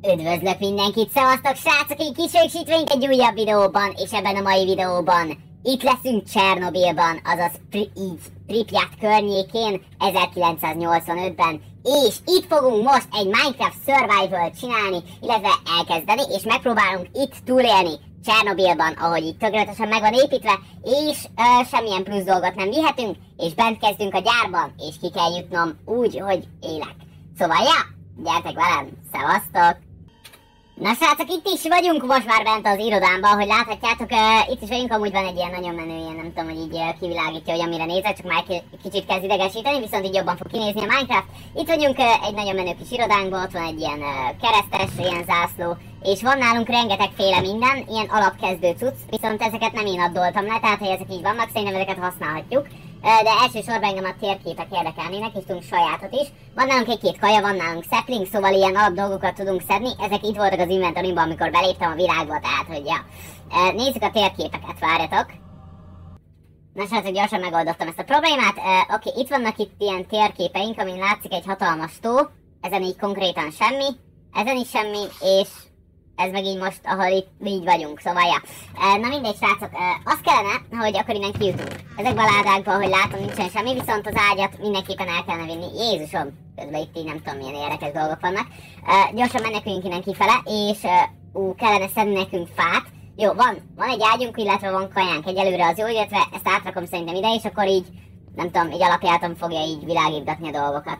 Üdvözlök mindenkit, szevasztok srácok, én kisőksítvénk egy újabb videóban, és ebben a mai videóban itt leszünk Csernobilban, azaz Pripyat környékén, 1985-ben, és itt fogunk most egy Minecraft Survival-t csinálni, illetve elkezdeni, és megpróbálunk itt túlélni Csernobilban, ahogy itt tökéletesen meg van építve, és semmilyen plusz dolgot nem vihetünk, és bent kezdünk a gyárban, és ki kell jutnom úgy, hogy élek. Szóval, ja, gyertek velem, szevasztok! Na srácok, itt is vagyunk most már bent az irodámban, ahogy láthatjátok, itt is vagyunk, amúgy van egy ilyen nagyon menő, ilyen nem tudom, hogy így kivilágítja, hogy amire nézek, csak már kicsit kezd idegesíteni, viszont így jobban fog kinézni a Minecraft. Itt vagyunk egy nagyon menő kis irodánkban, ott van egy ilyen keresztes, ilyen zászló, és van nálunk rengetegféle minden, ilyen alapkezdő cucc, viszont ezeket nem én addoltam le, tehát hogy ezek így vannak, szerintem ezeket használhatjuk. De elsősorban engem a térképek érdekelnének, és tudunk sajátot is. Van nálunk egy-két kaja, van nálunk sapling, szóval ilyen alap dolgokat tudunk szedni. Ezek itt voltak az inventorimban, amikor beléptem a világba, tehát hogy ja. Nézzük a térképeket, várjatok. Na srácok, gyorsan megoldottam ezt a problémát. Oké, itt vannak itt ilyen térképeink, amin látszik egy hatalmas tó. Ezen így konkrétan semmi, ezen is semmi, és ez meg így most, ahol itt így vagyunk, szóval ja. Na mindegy srácok, az kellene, hogy akkor innen kijutunk. Ezekben a ládákban, ahogy látom, nincsen semmi, viszont az ágyat mindenképpen el kellene vinni. Jézusom, közben itt így nem tudom milyen érdekes dolgok vannak. Gyorsan meneküljünk innen kifele, és kellene szedni nekünk fát. Jó, van egy ágyunk, illetve van kajánk, egyelőre az jó, illetve ezt átrakom szerintem ide, és akkor így, nem tudom, így alapjáton fogja így világítgatni a dolgokat.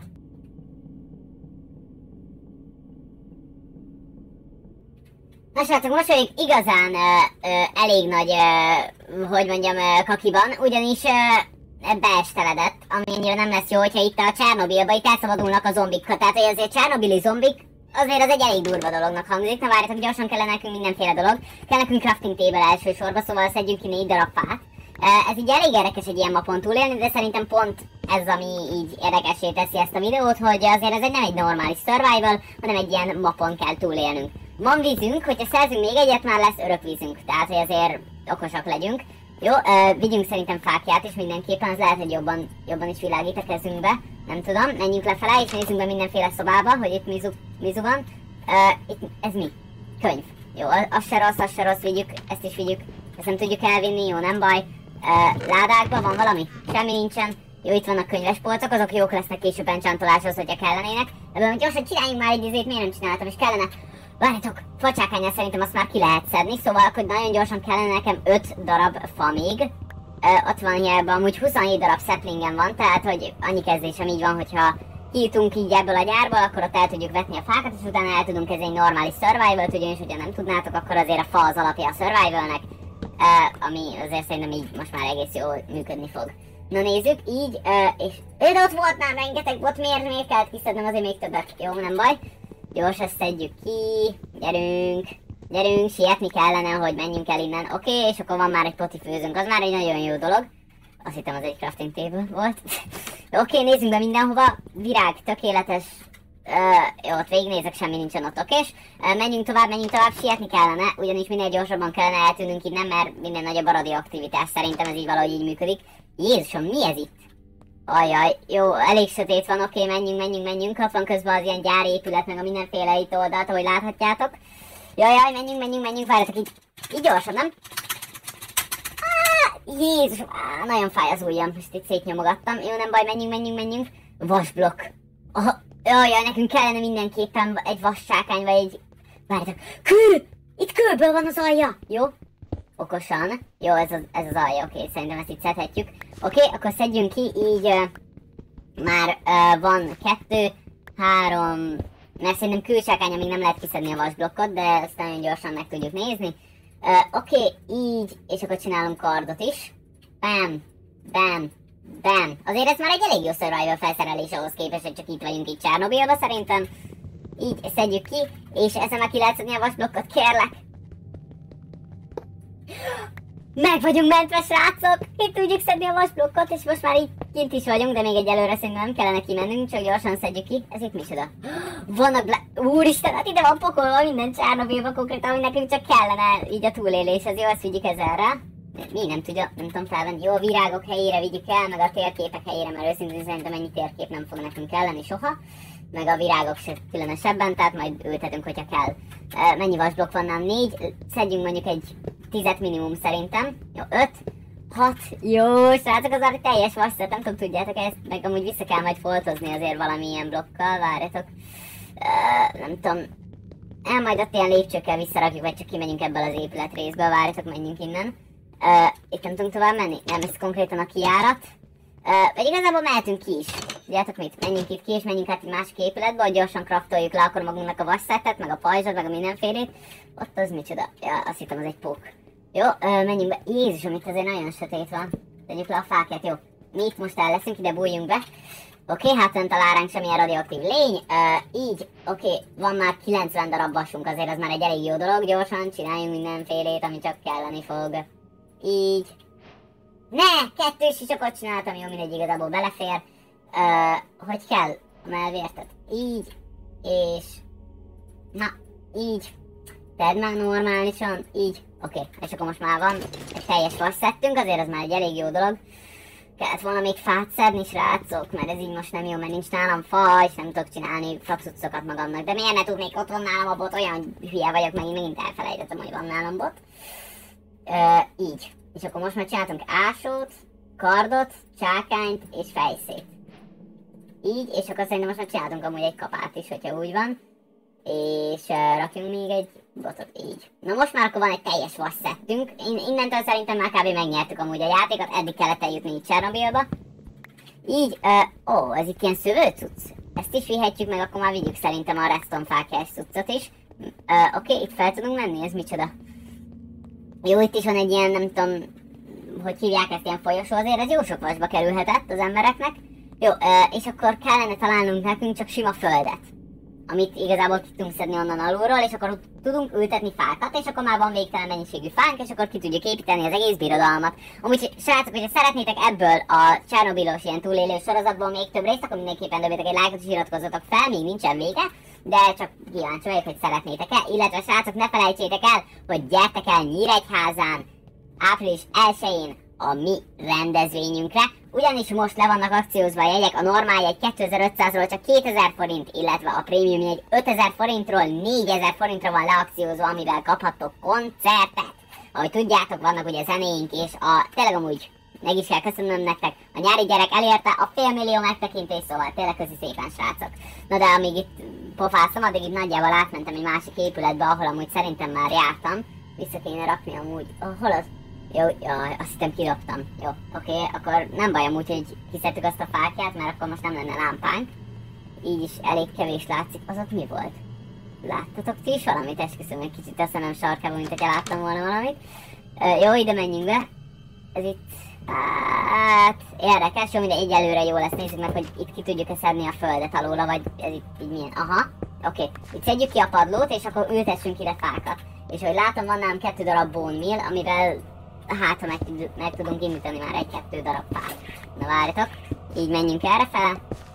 Na srácok, most vagyunk igazán elég nagy, hogy mondjam, kakiban, ugyanis beesteledett, ami ennyire nem lesz jó, hogyha itt a Csernobilba itt elszabadulnak a zombik. Tehát, hogy azért csernobili zombik, azért az egy elég durva dolognak hangzik. Na várjatok, gyorsan kell nekünk mindenféle dolog. Kell nekünk crafting table elsősorban, szóval szedjünk ki 4 darab fát. Ez így elég érdekes egy ilyen mapon túlélni, de szerintem pont ez, ami így érdekessé teszi ezt a videót, hogy azért ez nem egy normális survival, hanem egy ilyen mapon kell túlélnünk. Van vízünk, hogyha szerzünk még egyet, már lesz örök vízünk, tehát hogy azért okosak legyünk. Jó, vigyünk szerintem fákját is mindenképpen, az lehet, hogy jobban is világít a kezünkbe. Nem tudom, menjünk lefele és nézzünk be mindenféle szobába, hogy itt mizu van. Itt, ez mi? Könyv. Jó, az se rossz, vigyük, ezt is vigyük. Ezt nem tudjuk elvinni, jó, nem baj. Ládákban van valami? Semmi nincsen. Jó, itt vannak könyvespolcok, azok jók lesznek később enchantoláshoz, hogyha kellenének. Ebből gyorsan csináljunk már egy izét, miért nem csináltam, és kellene. Várjátok, facsákányjal szerintem azt már ki lehet szedni, szóval akkor nagyon gyorsan kellene nekem 5 darab fa még. Ott van nyelvben, amúgy 27 darab saplingen van, tehát hogy annyi kezdésem így van, hogyha kijutunk így ebből a gyárból, akkor ott el tudjuk vetni a fákat, és utána el tudunk kezdeni egy normális survival-t, ugyanis hogyha nem tudnátok, akkor azért a fa az alapja a survivalnek, ami azért szerintem így most már egész jól működni fog. Na nézzük, így, és ott volt már rengeteg bot, miért kellett kiszednem, azért még többet, jó, nem baj. Gyors, ezt szedjük ki, gyerünk, sietni kellene, hogy menjünk el innen, oké, és akkor van már egy poti főzőnk, az már egy nagyon jó dolog. Azt hittem, az egy crafting table volt. Oké, nézzünk be mindenhova, virág, tökéletes, jó, ott végignézek, semmi nincsen ott, okés. Menjünk tovább, sietni kellene, ugyanis minél gyorsabban kellene eltűnünk innen, mert minél nagyobb a radioaktivitás, szerintem ez így valahogy így működik. Jézusom, mi ez itt? Ajaj, jó, elég sötét van, oké, menjünk, ott van közben az ilyen gyárépület, meg a mindenféle itt oldalt, ahogy láthatjátok. Jaj, menjünk, várjatok, így gyorsan, nem? Jézus, nagyon fáj az ujjam, most itt szétnyomogattam, jó, nem baj, menjünk. Vasblokk. Jaj, nekünk kellene mindenképpen egy vassákány, vagy egy... Várjatok, kő! Itt kőből van az alja, jó? Okosan. Jó, ez az alja, oké, szerintem ezt itt szedhetjük. Oké, akkor szedjünk ki, így már van 2, 3, mert szerintem kősákánya még nem lehet kiszedni a vasblokkot, de ezt nagyon gyorsan meg tudjuk nézni. Oké, így, és akkor csinálunk kardot is. Bam. Azért ez már egy elég jó survival felszerelés ahhoz képest, hogy csak itt vagyunk itt Csernobilba szerintem. Így szedjük ki, és ezen meg ki lehet szedni a vasblokkot, kérlek. Meg vagyunk mentve, srácok! Itt tudjuk szedni a vasblokkot, és most már így kint is vagyunk, de még egyelőre szerintem nem kellene kimennünk, csak gyorsan szedjük ki. Ez itt micsoda? Vannak Úristen, hát ide van pakolva minden Csernobilba konkrétan, ami nekünk csak kellene így a túléléshez. Jó, ezt vigyük ezerre. Mi nem tudom felvenni. Jó, a virágok helyére vigyük el, meg a térképek helyére, mert őszintén szerintem ennyi térkép nem fog nekünk kelleni soha. meg a virágok se különösebben, tehát majd ültetünk, hogyha kell. Mennyi vasblokk van? Nem 4, szedjünk mondjuk egy 10 minimum szerintem. Jó, 5, 6, jó, srácok, az a teljes vasszat, nem tudom, tudjátok ezt, meg amúgy vissza kell majd foltozni azért valamilyen blokkal, várjatok. Nem tudom, majd ott ilyen lépcsőkkel visszarakjuk, vagy csak kimegyünk ebből az épületrészből, várjatok, menjünk innen. Itt nem tudunk tovább menni? Nem, ez konkrétan a kijárat. Vagy igazából mehetünk ki is. Tudjátok mit? Menjünk itt ki, és menjünk át egy másik épületbe, hogy gyorsan craftoljuk le akkor magunknak a vasszettet, meg a pajzsot, meg a mindenfélét. Ott az micsoda? Ja, azt hittem, az egy pók. Jó, menjünk be. Jézusom, itt azért nagyon sötét van. Tegyük le a fákját, jó. Mi itt most el leszünk, ide bújjunk be. Oké, hát nem talál ránk semmilyen radioaktív lény. Így, oké, van már 90 darab vasunk, azért az már egy elég jó dolog. Gyorsan csináljunk mindenfélét, ami csak kelleni fog. Így. Ne! Kettős sisakot csináltam, jó, mindegy, igazából belefér. Hogy kell? A melvértet. Így. És... Na, így. Tedd meg normálisan. Így. Oké, és akkor most már van egy teljes vasszettünk, azért az már egy elég jó dolog. Kellett volna még fát szedni, srácok, mert ez így most nem jó, mert nincs nálam fa, és nem tudok csinálni frapszucokat magamnak. De miért ne tudnék, ott van nálam a bot, olyan hülye vagyok, megint elfelejtettem, hogy van nálam bot. Így. És akkor most már csináltunk ásót, kardot, csákányt és fejszét. Így, és akkor szerintem most már csináltunk amúgy egy kapát is, hogyha úgy van. És rakjunk még egy botot, így. Na most már akkor van egy teljes vasszettünk. Innentől szerintem már kb. Megnyertük amúgy a játékot, eddig kellett eljutni így Csernobilba. Így, ez itt ilyen szövőcucc. Ezt is vihetjük meg, akkor már vigyük szerintem a redstone fákjás cuccot is. Oké, itt fel tudunk menni, ez micsoda? Jó, itt is van egy ilyen, nem tudom, hogy hívják ezt, ilyen folyosó, azért ez jó sok vasba kerülhetett az embereknek. Jó, és akkor kellene találnunk nekünk csak sima földet, amit igazából ki tudunk szedni onnan alulról, és akkor tudunk ültetni fákat, és akkor már van végtelen mennyiségű fánk, és akkor ki tudjuk építeni az egész birodalmat. Amúgy srácok, hogyha szeretnétek ebből a Csernobilos ilyen túlélő sorozatból még több részt, akkor mindenképpen dobjatok egy lájkot és iratkozzatok fel, még nincsen vége, de csak kíváncsi vagyok, hogy szeretnétek-e, illetve srácok, ne felejtsétek el, hogy gyertek el Nyíregyházán április 1-én a mi rendezvényünkre, ugyanis most le vannak akciózva a jegyek, a normál jegy 2500-ról csak 2000 forint, illetve a prémium jegy 5000 forintról 4000 forintra van leakciózva, amivel kaphattok koncertet. Ahogy tudjátok, vannak ugye zenéink, és tényleg amúgy meg is kell köszönöm nektek, a nyári gyerek elérte a 500 000 megtekintést, szóval tényleg köszi szépen, srácok. Na de amíg itt pofáztam, addig itt nagyjából átmentem egy másik épületbe, ahol amúgy szerintem már jártam. Vissza kéne rakni amúgy. Hol az? Jó, jaj, azt hittem kidobtam. Jó, oké, akkor nem baj amúgy, hogy kiszedtük azt a fákját, mert akkor most nem lenne lámpánk. Így is elég kevés látszik. Az ott mi volt? Láttatok ti is valamit? Esküszöm, egy kicsit a szemem sarkában, mint hogyha láttam volna valamit. Jó, ide menjünk be. Ez itt... Hát... Érdekes, jó, mindegy, egyelőre jó lesz. Nézzük meg, hogy itt ki tudjuk-e szedni a földet alóla, vagy ez itt így milyen. Aha, oké. Itt szedjük ki a padlót, és akkor ültessünk ide fákat. És ahogy látom, van nálam 2 darab bone meal, amivel hát ha meg tudunk indítani már 1-2 darab fát. Na várjatok, így menjünk errefele.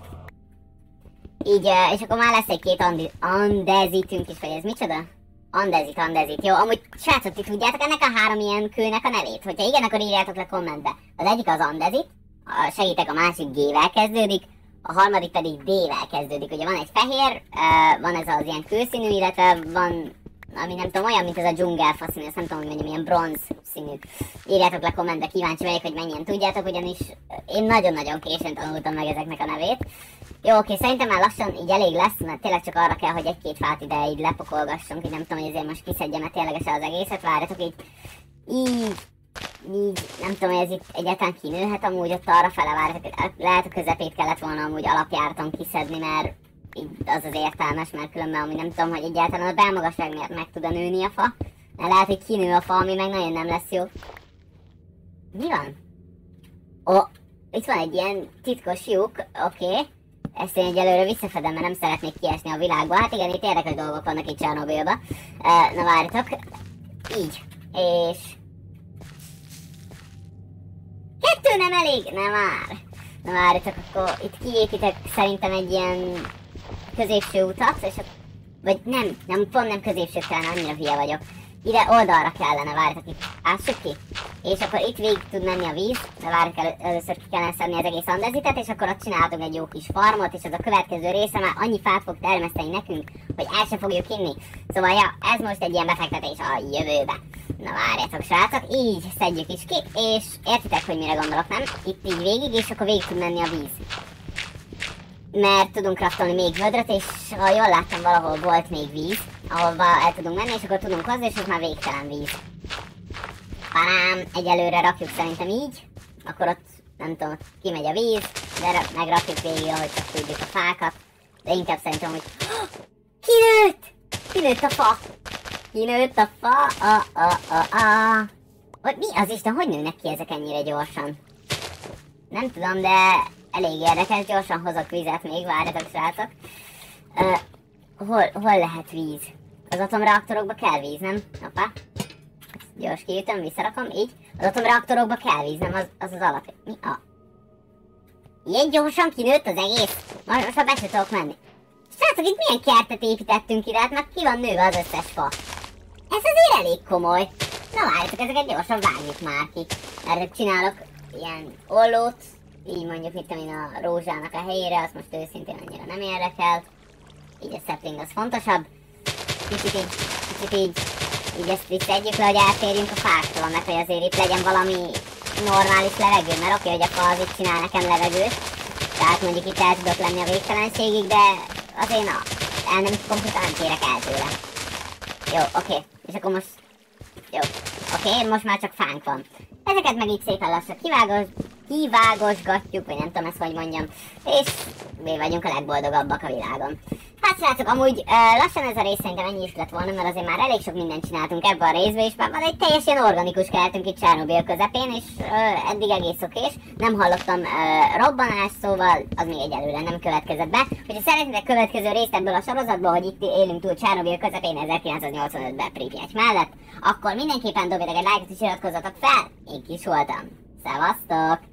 Így, és akkor már lesz egy-két andezitünk is, vagy ez micsoda? Andezit. Jó, amúgy srácok, ti tudjátok ennek a 3 ilyen kőnek a nevét? Hogyha igen, akkor írjátok le kommentbe. Az egyik az andezit, segítek, a másik G-vel kezdődik, a harmadik pedig D-vel kezdődik. Ugye van egy fehér, van ez az ilyen kőszínű, illetve van, ami nem tudom, olyan, mint ez a dzsungelfa színű, ezt nem tudom, hogy mondjam, ilyen bronz színű. Írjátok le kommentbe, kíváncsi vagyok, hogy mennyien tudjátok, ugyanis én nagyon-nagyon későn tanultam meg ezeknek a nevét. Jó, oké, szerintem már lassan így elég lesz, mert tényleg csak arra kell, hogy 1-2 fát ide így lepakolgassunk, így nem tudom, hogy ezért most kiszedjem, mert ténylegesen az egészet, várjatok így, nem tudom, hogy ez itt egyáltalán kinőhet amúgy ott arra fele, várjatok, lehet a közepét kellett volna amúgy alapjáraton kiszedni, mert így az az értelmes, mert különben amúgy nem tudom, hogy egyáltalán a belmagasság miatt meg tud nőni a fa, mert lehet, hogy kinő a fa, ami meg nagyon nem lesz jó. Mi van? Itt van egy ilyen titkos lyuk, oké. Ezt én egyelőre visszafedem, mert nem szeretnék kiesni a világba. Hát igen, itt érdekes dolgok vannak itt Csernobilba. Na várjatok. Így. És... 2 nem elég? Nem már. Na várjatok, akkor itt kiépítek szerintem egy ilyen középső utat, és vagy nem, pont nem középső, talán annyira hülye vagyok. Ide oldalra kellene, várjatok itt. Ássuk ki? És akkor itt végig tud menni a víz, de várjuk először ki kellene szedni az egész andezitet, és akkor ott csinálhatunk egy jó kis farmot, és az a következő része már annyi fát fog termeszteni nekünk, hogy el sem fogjuk inni. Szóval ja, ez most egy ilyen befektetés a jövőbe. Na várjátok srácok, így szedjük is ki, és értitek, hogy mire gondolok, nem? Itt így végig, és akkor végig tud menni a víz. Mert tudunk craftolni még vödröt, és ha jól láttam, valahol volt még víz, ahova el tudunk menni, és akkor tudunk hozni, és ott már végtelen víz. Parám, egyelőre rakjuk szerintem így, akkor ott, nem tudom, kimegy a víz, de megrakjuk végig, ahogy csak tudjuk a fákat, de inkább szerintem, hogy kinőtt! Kinőtt a fa! Kinőtt a fa! Vagy mi az Isten, hogy nőnek ki ezek ennyire gyorsan? Nem tudom, de elég érdekes, gyorsan hozok vizet még, várjatok srácok. Hol lehet víz? Az atomreaktorokba kell víz, nem? Hoppá. Gyors kiütöm, visszarakom, így. Az atomreaktorokba kell víz, nem? Az alap. Mi a... Ilyen gyorsan kinőtt az egész? Most már be se tudok menni. Srácok, itt milyen kertet építettünk ide, hát meg ki van nőve az összes fa. Ez azért elég komoly. Na várjátok, ezeket gyorsan vágjuk már ki. Erre csinálok ilyen ollót, így mondjuk mit tudom én a rózsának a helyére, azt most őszintén annyira nem érdekel. Így a sapling az fontosabb. Kicsit így ezt visszaedjük le, hogy elférjünk a fáktól, mert hogy azért itt legyen valami normális levegő, mert oké, hogy a fa az itt csinál nekem levegőt. Tehát mondjuk itt el tudok lenni a végtelenségig, de azért na, el nem kompletán nem kérek el tőle. Jó, oké. És akkor most... Jó, oké, most már csak fánk van. Ezeket meg így szépen lassan kivágosgatjuk, vagy nem tudom ezt hogy mondjam, és mi vagyunk a legboldogabbak a világon. Hát srácok, amúgy lassan ez a rész szerintem ennyi is lett volna, mert azért már elég sok mindent csináltunk ebben a részben, és már van egy teljesen organikus kertünk itt Csernobil közepén, és eddig egész okés. Nem hallottam robbanást, szóval az még egyelőre nem következett be. Hogyha szeretnétek következő részt ebből a sorozatból, hogy itt élünk túl Csernobil közepén 1985-ben Pripyat mellett, akkor mindenképpen dobjatok egy lájkot és iratkozzatok fel, én Kis voltam. Szevasztok!